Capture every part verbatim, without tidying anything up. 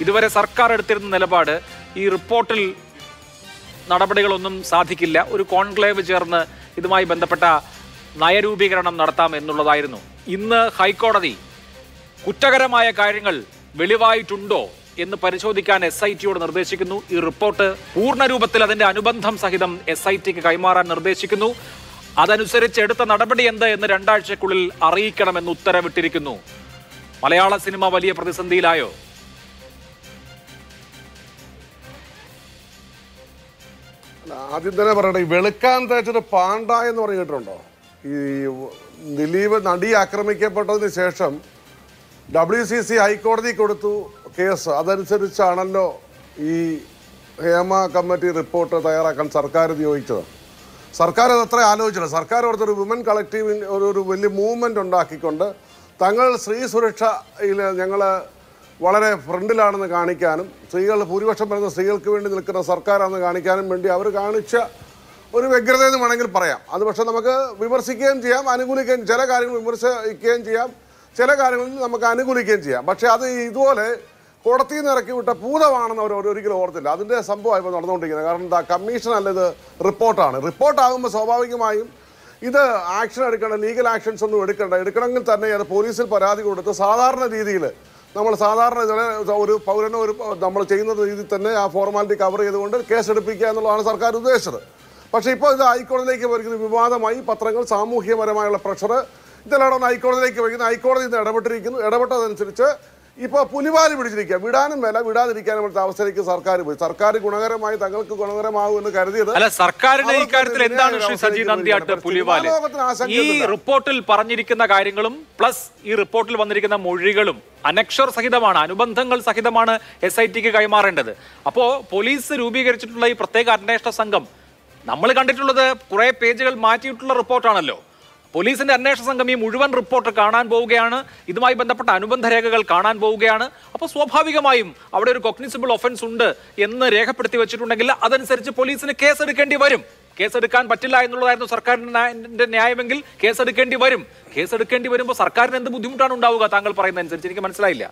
ഇതുവരെ സർക്കാർ എടുത്തിരുന്ന നിലപാട് ഈ റിപ്പോർട്ടിൽ നടപടികളൊന്നും സാധിക്കില്ല, ഒരു കോൺക്ലേവ് ചേർന്ന് ഇതുമായി ബന്ധപ്പെട്ട നയരൂപീകരണം നടത്താം എന്നുള്ളതായിരുന്നു. ഇന്ന് ഹൈക്കോടതി കുറ്റകരമായ കാര്യങ്ങൾ വെളിവായിട്ടുണ്ടോ എന്ന് പരിശോധിക്കാൻ എസ് ഐ ടിയോട് നിർദ്ദേശിക്കുന്നു. ഈ റിപ്പോർട്ട് പൂർണ്ണ രൂപത്തിൽ അതിന്റെ അനുബന്ധം സഹിതം എസ് ഐ ടിക്ക് കൈമാറാൻ നിർദ്ദേശിക്കുന്നു. അതനുസരിച്ച് എടുത്ത നടപടി എന്ത് എന്ന് രണ്ടാഴ്ചക്കുള്ളിൽ അറിയിക്കണമെന്ന് ഉത്തരവിട്ടിരിക്കുന്നു. മലയാള സിനിമ വലിയ പ്രതിസന്ധിയിലായോ? ആദ്യം തന്നെ പറയട്ടെ, ഈ വെളുക്കാൻ തേച്ചൊരു പാണ്ട എന്ന് പറഞ്ഞിട്ടുണ്ടോ? ഈ ദിലീപ് നടി ആക്രമിക്കപ്പെട്ടതിന് ശേഷം ഡബ്ല്യു സി സി ഹൈക്കോടതി കൊടുത്തു കേസ്. അതനുസരിച്ചാണല്ലോ ഈ ഹേമ കമ്മിറ്റി റിപ്പോർട്ട് തയ്യാറാക്കാൻ സർക്കാർ നിയോഗിച്ചത്. സർക്കാർ അതത്ര ആലോചിച്ചില്ല. സർക്കാർ ഓർത്തൊരു വിമൻ കളക്റ്റീവ് ഒരു ഒരു വലിയ മൂവ്മെൻ്റ് ഉണ്ടാക്കിക്കൊണ്ട് തങ്ങൾ സ്ത്രീ സുരക്ഷയിൽ ഞങ്ങൾ വളരെ ഫ്രണ്ടിലാണെന്ന് കാണിക്കാനും സ്ത്രീകൾ ഭൂരിപക്ഷം വരുന്ന സ്ത്രീകൾക്ക് വേണ്ടി നിൽക്കുന്ന സർക്കാരാണെന്ന് കാണിക്കാനും വേണ്ടി അവർ കാണിച്ച ഒരു വ്യഗ്രത എന്ന് വേണമെങ്കിൽ പറയാം. അത് പക്ഷേ നമുക്ക് വിമർശിക്കുകയും ചെയ്യാം, അനുകൂലിക്കുകയും, ചില കാര്യങ്ങൾ വിമർശിക്കുകയും ചെയ്യാം, ചില കാര്യങ്ങളിൽ നമുക്ക് അനുകൂലിക്കുകയും ചെയ്യാം. പക്ഷേ അത് ഇതുപോലെ കോടതിയിൽ നിന്ന് ഇറക്കി വിട്ട ഭൂതമാണെന്ന് അവർ ഒരിക്കലും ഓർത്തില്ല. അതിൻ്റെ സംഭവമാണ് ഇപ്പോൾ നടന്നുകൊണ്ടിരിക്കുന്നത്. കാരണം എന്താ, കമ്മീഷൻ അല്ല, ഇത് റിപ്പോർട്ടാണ്. റിപ്പോർട്ടാകുമ്പോൾ സ്വാഭാവികമായും ഇത് ആക്ഷൻ എടുക്കേണ്ട, ലീഗൽ ആക്ഷൻസ് ഒന്നും എടുക്കേണ്ട. എടുക്കണമെങ്കിൽ തന്നെ അത് പോലീസിൽ പരാതി കൊടുത്ത് സാധാരണ രീതിയിൽ നമ്മൾ സാധാരണ ഒരു പൗരനോ ഒരു നമ്മൾ ചെയ്യുന്ന രീതിയിൽ തന്നെ ആ ഫോർമാലിറ്റി കവർ ചെയ്തുകൊണ്ട് കേസെടുപ്പിക്കുക എന്നുള്ളതാണ് സർക്കാർ ഉദ്ദേശിച്ചത്. പക്ഷേ ഇപ്പോൾ ഇത് ഹൈക്കോടതിയിലേക്ക് വരുന്ന വിവാദമായി, പത്രങ്ങൾ സാമൂഹ്യപരമായുള്ള പ്രഷർ ഇതെല്ലാം ഹൈക്കോടതിയിലേക്ക് വയ്ക്കുന്നു. ഹൈക്കോടതി ഇന്ന് ഇടപെട്ടിരിക്കുന്നു. ഇടപെട്ടതനുസരിച്ച് ഇപ്പോൾ പുലിവാലി പിടിച്ചിരിക്കുക. വിടാനും വേല വിടാതിരിക്കാനും വേണ്ട അവസ്ഥയിലേക്ക് സർക്കാർ പോയി. സർക്കാർ ഗുണകരമായി തങ്ങൾക്ക് ഗുണകരമാകും എന്ന് കരുതിയത്. അല്ല, സർക്കാരിന്റെ ഈ കാര്യത്തിൽ എന്താണ് ശ്രീ സജി നന്ദിയാട്ട് പുലിവാലി? ഈ റിപ്പോർട്ടിൽ പറഞ്ഞിരിക്കുന്ന കാര്യങ്ങളും പ്ലസ് ഈ റിപ്പോർട്ടിൽ വന്നിരിക്കുന്ന മൊഴികളും അനക്ഷർ സഹിതമാണ്, അനുബന്ധങ്ങൾ സഹിതമാണ് എസ് ഐ ടിക്ക് കൈമാറേണ്ടത്. അപ്പോ പോലീസ് രൂപീകരിച്ചിട്ടുള്ള ഈ പ്രത്യേക അന്വേഷണ സംഘം നമ്മൾ കണ്ടിട്ടുള്ളത് കുറെ പേജുകൾ മാറ്റിയിട്ടുള്ള റിപ്പോർട്ടാണല്ലോ. പോലീസിന്റെ അന്വേഷണ സംഘം ഈ മുഴുവൻ റിപ്പോർട്ട് കാണാൻ പോവുകയാണ്, ഇതുമായി ബന്ധപ്പെട്ട അനുബന്ധ രേഖകൾ കാണാൻ പോവുകയാണ്. അപ്പോൾ സ്വാഭാവികമായും അവിടെ ഒരു കോഗ്നിസിബിൾ ഒഫൻസ് ഉണ്ട് എന്ന് രേഖപ്പെടുത്തി വെച്ചിട്ടുണ്ടെങ്കിൽ അതനുസരിച്ച് പോലീസിന് കേസെടുക്കേണ്ടി വരും. കേസെടുക്കാൻ പറ്റില്ല എന്നുള്ളതായിരുന്നു സർക്കാരിന്റെ ന്യായമെങ്കിൽ കേസെടുക്കേണ്ടി വരും. കേസെടുക്കേണ്ടി വരുമ്പോൾ സർക്കാരിന് എന്ത് ബുദ്ധിമുട്ടാണ് ഉണ്ടാവുക? താങ്കൾ പറയുന്ന അനുസരിച്ച് എനിക്ക് മനസ്സിലായില്ല.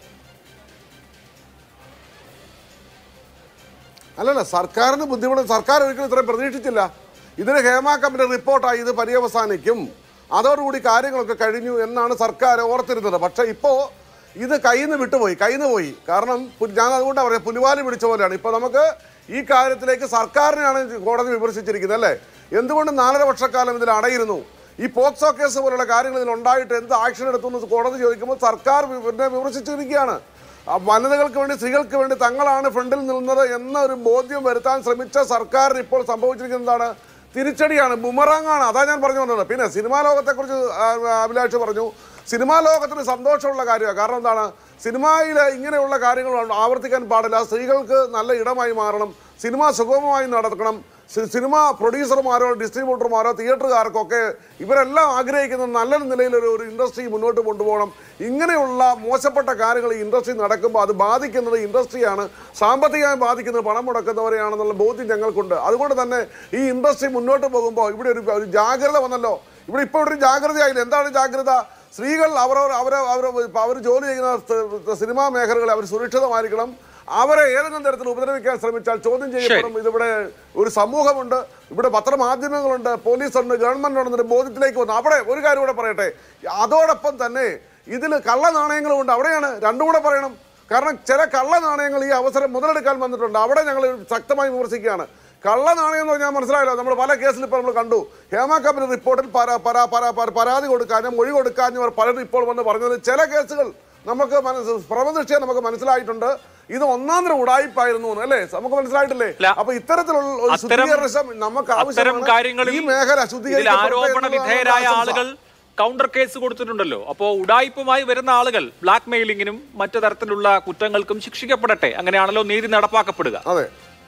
അല്ലല്ല, സർക്കാരിന് ബുദ്ധിമുട്ട് സർക്കാർ ഒരിക്കലും ഇത്രയും പ്രതീക്ഷിച്ചില്ല. ഇതിന് ഹേമ കമ്മിറ്റി റിപ്പോർട്ടായി ഇത് പര്യവസാനിക്കും, അതോടുകൂടി കാര്യങ്ങളൊക്കെ കഴിഞ്ഞു എന്നാണ് സർക്കാർ ഓർത്തിരുന്നത്. പക്ഷേ ഇപ്പോൾ ഇത് കയ്യിൽ നിന്ന് വിട്ടുപോയി, കയ്യിൽ നിന്ന് പോയി. കാരണം ഞാൻ അതുകൊണ്ടാണ് പറയാം, പുലിവാലി പിടിച്ച പോലെയാണ്. ഇപ്പോൾ നമുക്ക് ഈ കാര്യത്തിലേക്ക് സർക്കാരിനെയാണ് കോടതി വിമർശിച്ചിരിക്കുന്നത് അല്ലേ? എന്തുകൊണ്ട് നാലര വർഷക്കാലം ഇതിൽ അടയിരുന്നു? ഈ പോക്സോ കേസ് പോലുള്ള കാര്യങ്ങൾ ഇതിൽ ഉണ്ടായിട്ട് എന്ത് ആക്ഷൻ എടുത്തു എന്ന് കോടതി ചോദിക്കുമ്പോൾ സർക്കാർ പിന്നെ വിമർശിച്ചിരിക്കുകയാണ്. വനിതകൾക്ക് വേണ്ടി, സ്ത്രീകൾക്ക് വേണ്ടി തങ്ങളാണ് ഫ്രണ്ടിൽ നിന്നത് എന്ന ഒരു ബോധ്യം വരുത്താൻ ശ്രമിച്ച സർക്കാരിന് ഇപ്പോൾ സംഭവിച്ചിരിക്കുന്നതാണ് തിരിച്ചടിയാണ്, ബുമറാങ്ങാണ്. അതാ ഞാൻ പറഞ്ഞു വന്നത്. പിന്നെ സിനിമാ ലോകത്തെക്കുറിച്ച് അഭിലാഷ് പറഞ്ഞു. സിനിമാ ലോകത്തിന് സന്തോഷമുള്ള കാര്യമാണ്. കാരണം എന്താണ്, സിനിമയിൽ ഇങ്ങനെയുള്ള കാര്യങ്ങൾ ആവർത്തിക്കാൻ പാടില്ല. സ്ത്രീകൾക്ക് നല്ല ഇടമായി മാറണം, സിനിമ സുഗമമായി നടക്കണം. സിനിമ പ്രൊഡ്യൂസർമാരോ ഡിസ്ട്രിബ്യൂട്ടർമാരോ തിയേറ്ററുകാർക്കൊക്കെ ഇവരെല്ലാം ആഗ്രഹിക്കുന്ന നല്ല നിലയിലൊരു ഒരു ഇൻഡസ്ട്രി മുന്നോട്ട് കൊണ്ടുപോകണം. ഇങ്ങനെയുള്ള മോശപ്പെട്ട കാര്യങ്ങൾ ഈ ഇൻഡസ്ട്രി നടക്കുമ്പോൾ അത് ബാധിക്കുന്നത് ഇൻഡസ്ട്രിയാണ്, സാമ്പത്തികമായി ബാധിക്കുന്നത് പണം മുടക്കുന്നവരെയാണെന്നുള്ള ബോധ്യം ഞങ്ങൾക്കുണ്ട്. അതുകൊണ്ട് തന്നെ ഈ ഇൻഡസ്ട്രി മുന്നോട്ട് പോകുമ്പോൾ ഇവിടെ ഒരു ഒരു ജാഗ്രത വന്നല്ലോ. ഇവിടെ ഇപ്പോൾ ഒരു ജാഗ്രതയായില്ല. എന്താണ് ജാഗ്രത? സ്ത്രീകൾ അവർ അവർ അവർ അവർ ജോലി ചെയ്യുന്ന സിനിമാ മേഖലകളിൽ അവർ സുരക്ഷിതമായിരിക്കണം. അവരെ ഏതെങ്കിലും തരത്തിൽ ഉപദ്രവിക്കാൻ ശ്രമിച്ചാൽ ചോദ്യം ചെയ്യപ്പെടും. ഇതിവിടെ ഒരു സമൂഹമുണ്ട്, ഇവിടെ പത്രമാധ്യമങ്ങളുണ്ട്, പോലീസുണ്ട്, ഗവൺമെന്റ് ഉണ്ടെന്നൊരു ബോധ്യത്തിലേക്ക് വന്നു. അവിടെ ഒരു കാര്യം കൂടെ പറയട്ടെ, അതോടൊപ്പം തന്നെ ഇതിൽ കള്ള നാണയങ്ങളുണ്ട്. അവിടെയാണ് രണ്ടും കൂടെ പറയണം. കാരണം ചില കള്ള നാണയങ്ങൾ ഈ അവസരം മുതലെടുക്കാൻ വന്നിട്ടുണ്ട്. അവിടെ ഞങ്ങൾ ശക്തമായി വിമർശിക്കുകയാണ്. കള്ള നാണയം എന്ന് പറഞ്ഞാൽ മനസ്സിലായല്ലോ, നമ്മൾ പല കേസിൽ ഇപ്പോൾ നമ്മൾ കണ്ടു. ഹേമ കമ്മിറ്റി റിപ്പോർട്ടിൽ പരാതി കൊടുക്കാനും മൊഴി കൊടുക്കാനും അവർ പലരും ഇപ്പോൾ വന്ന് പറഞ്ഞത് ചില കേസുകൾ നമുക്ക് പ്രമദൃഷ്ടിയെ നമുക്ക് മനസ്സിലായിട്ടുണ്ട്. ഇത് ഒന്നാം തരം ഉടായിപ്പായിരുന്നു അല്ലേ, നമുക്ക് മനസ്സിലായിട്ടില്ലേ? അപ്പൊ ഇത്തരത്തിലുള്ള നമുക്ക് ആവശ്യമാണ്. ഈ മേഖല ആരോപണ വിധേയരായ ആളുകൾ കൗണ്ടർ കേസ് കൊടുത്തിട്ടുണ്ടല്ലോ. അപ്പോ ഉടായിപ്പുമായി വരുന്ന ആളുകൾ ബ്ലാക്ക് മെയിലിങ്ങിനും മറ്റു തരത്തിലുള്ള കുറ്റങ്ങൾക്കും ശിക്ഷിക്കപ്പെടട്ടെ. അങ്ങനെയാണല്ലോ നീതി നടപ്പാക്കപ്പെടുക. അതെ,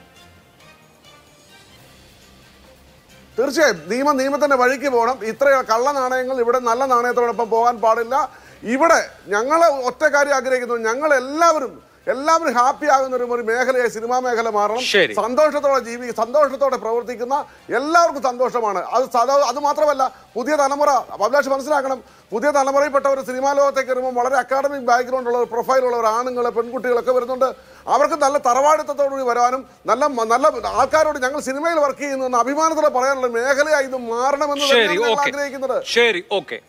തീർച്ചയായും നിയമം നിയമത്തിന്റെ വഴിക്ക് പോകണം. ഇത്ര കള്ള നാണയങ്ങൾ ഇവിടെ നല്ല നാണയത്തോടൊപ്പം പോകാൻ പാടില്ല. ഇവിടെ ഞങ്ങൾ ഒറ്റ കാര്യം ആഗ്രഹിക്കുന്നു, ഞങ്ങൾ എല്ലാവരും എല്ലാവരും ഹാപ്പി ആകുന്ന ഒരു ഒരു മേഖലയായി സിനിമാ മേഖല മാറണം. ശരി. സന്തോഷത്തോടെ ജീവി സന്തോഷത്തോടെ പ്രവർത്തിക്കുന്ന എല്ലാവർക്കും സന്തോഷമാണ്. അത് സദാ- അത് മാത്രമല്ല പുതിയ തലമുറ അഭിലാഷ് മനസ്സിലാക്കണം, പുതിയ തലമുറയിൽപ്പെട്ട ഒരു സിനിമാ ലോകത്തേക്ക് വരുമ്പോൾ വളരെ അക്കാഡമിക് ബാക്ക്ഗ്രൗണ്ട് ഉള്ള പ്രൊഫൈൽ ഉള്ളവർ ആണുങ്ങൾ പെൺകുട്ടികളൊക്കെ വരുന്നുണ്ട്. അവർക്ക് നല്ല തറവാടിത്തത്തോടുകൂടി വരാനും നല്ല നല്ല ആൾക്കാരോട് ഞങ്ങൾ സിനിമയിൽ വർക്ക് ചെയ്യുന്നു എന്ന അഭിമാനത്തോടെ പറയാനുള്ള മേഖലയായി ഇത് മാറണമെന്ന് ശരി തന്നെയാണ് ഞങ്ങൾ ഓക്കെ ആഗ്രഹിക്കുന്നത്. ശരി ഓക്കെ